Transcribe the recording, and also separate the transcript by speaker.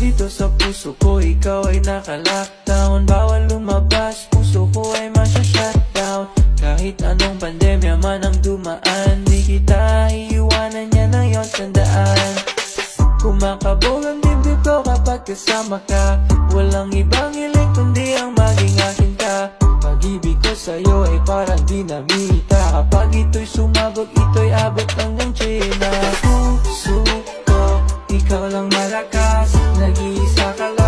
Speaker 1: dito sa puso ko, ikaw ay naka-lockdown. Bawal lumabas, puso ko ay masya-shutdown. Kahit anong pandemya man ang dumaan, di kita iiwanan, yan ang iyong tandaan. Kumakabog ang dibdib ko kapag kasama ka. Walang ibang hiling kundi ang maging akin ka. Pag-ibig ko sa'yo ay parang dinamita. Kapag ito'y sumabog, ito'y abot hanggang China. Puso ko, ikaw lang malakas. Nag-iisa ka lang.